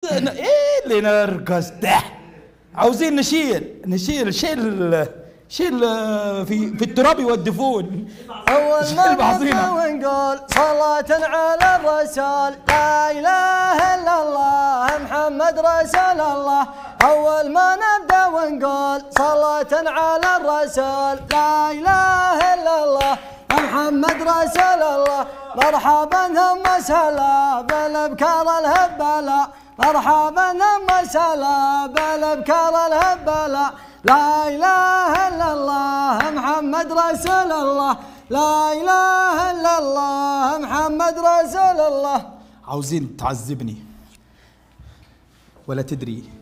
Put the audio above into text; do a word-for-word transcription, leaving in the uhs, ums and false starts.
ايه اللي نرقص ده؟ عاوزين نشيل نشيل شيل شيل في في التراب يودفون. أول ما نبدأ ونقول صلاة على الرسول، لا إله إلا الله محمد رسول الله. أول ما نبدأ ونقول صلاة على الرسول، لا إله إلا الله محمد رسول الله. مرحبا ثم سلا بالابكار الهبلا، مرحبا ثم سلا بالابكار الهبلا. لا إله إلا الله محمد رسول الله، لا إله إلا الله محمد رسول الله. عاوزين تعذبني ولا تدري